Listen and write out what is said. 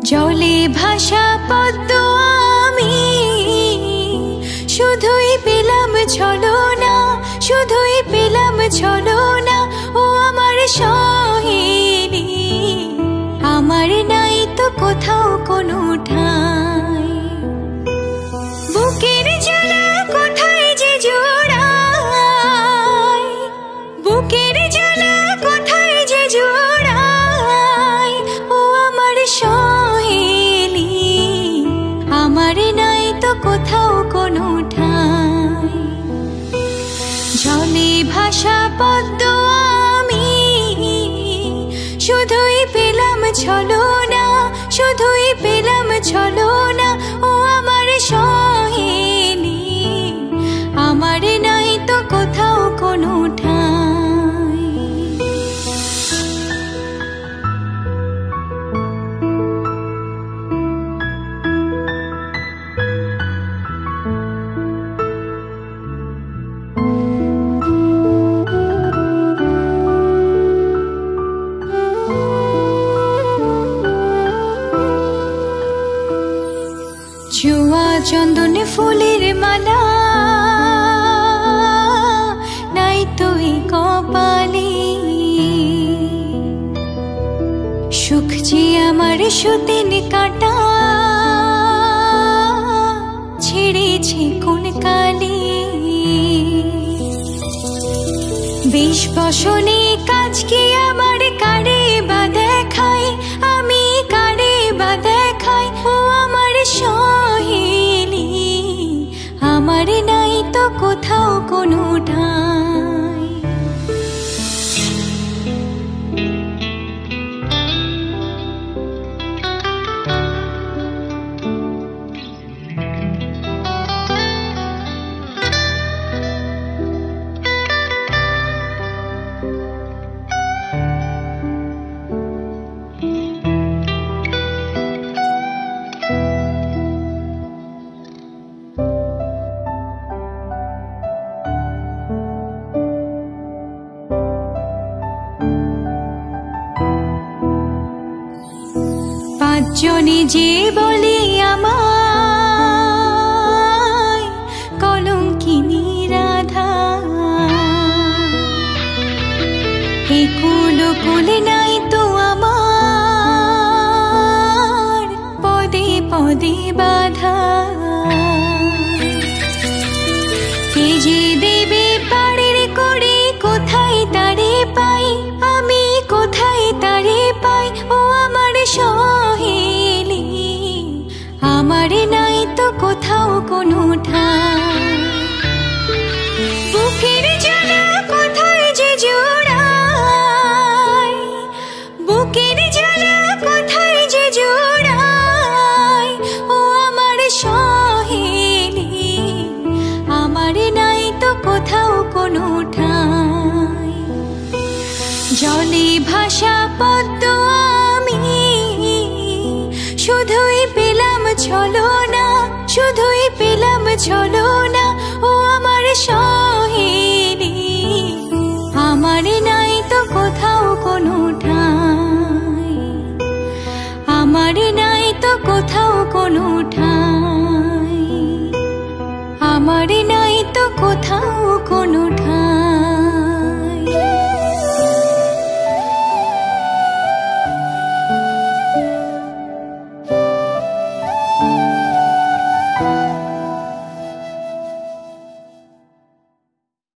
জলে ভাসা পদ্ম আমি, শুধুই পেলাম ছলনা, শুধুই পেলাম ছলনা। ও আমার সহেলি, আমার নাই তো কোথাও কোনো ঠাঁই। বুকের জ্বালা কোথায় যে জোড়ায়, বুকের জ্বালা কোথায় যে জোড়ায়। ও আমার সহেলি, আমার নাই তো কোথাও কোনো ঠাঁই। জলে ভাসা পদ্ম আমি, শুধুই পেলাম ছলনা, শুধুই পেলাম ছলনা। ও আমার সহেলি, আমার নাই তো কোথাও কোনো ঠাঁই। জুয়া চন্দন ফুলের মালা নাই তুই কপালে, সুখ যে আমার সুতিন কাটা ছেড়েছে কোন কালে। 20 বসনে কাজ কি আমার কারে বা দেখায়, আমি কারে বা দেখাই। ও আমার সহেলি, আমার নাই তো কোথাও কোনো ঠাঁই। পাঁচজনে যে বলে আমায় কলঙ্কিনী রাধা, এ কুলো কুলে নাই তো আমার পদে পদে বাধা। কে যে দেবে পাড়ের করে, কোথায় তারে পাই, আমি কোথায় তারে পাই। ও আমার সহেলি, আমার নাই তো কোথাও কোনো ঠাঁই। বুকের জ্বালা কোথায় যে জোড়ায়, বুকের জ্বালা কোথায় যে জোড়ায়। ও আমার সহেলি, আমার নাই তো কোথাও কোনো ঠাঁই। জলে ভাসা পদ্ম আমি, শুধুই পেলাম ছলনা, শুধুই পেলাম ছলনা। ও আমার সহেলি, আমার নাই তো কোথাও কোনো ঠাঁই, আমার নাই তো কোথাও কোনো